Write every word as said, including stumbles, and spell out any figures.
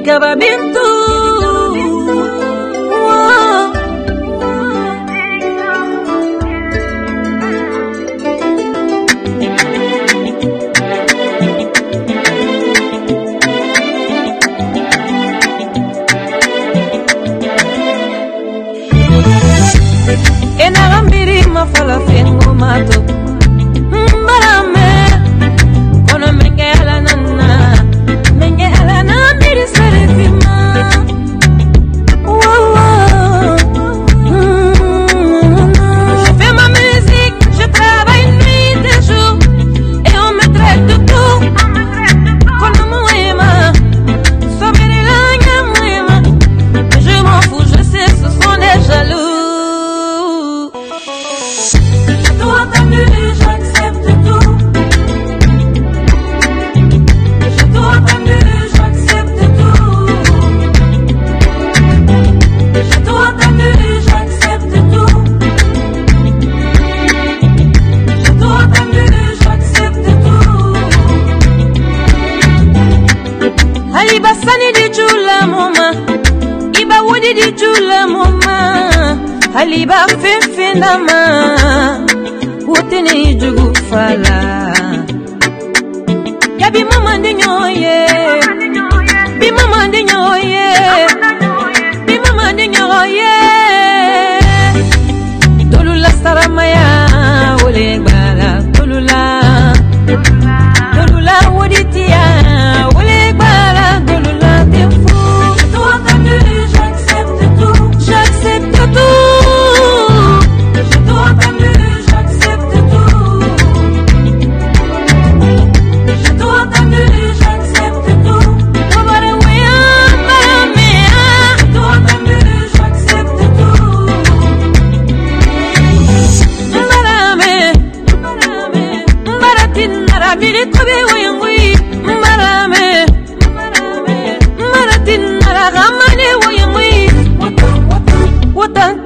Gababintu. Enagambiri mafala fengo mato mbarame kono menge ala nana menge ala na miri serefima je fais ma musique, je travaille nuit et jour et on me traite de tout kono muema sobere lanya muema je m'en fous, je sais ce sont des jaloux. J'accepte tout. J'ai tout entendu, j'accepte tout. J'ai tout entendu, j'accepte tout. J'ai tout entendu, j'accepte tout. Aliba sani di chula mama, iba wodi di chula mama, aliba fefenama. Woteni jugu fala ya bi mama ndinyoye bi mama ndinyoye bi mama ndinyoye dolula saramaya wole gbala dolula dolula woditia wole gbala dolula tefu tout entendu j'accepte tout j'accepte tout j'ai tout entendu Miri tobe wayangui marame maratin nara gamane wayangui wata wata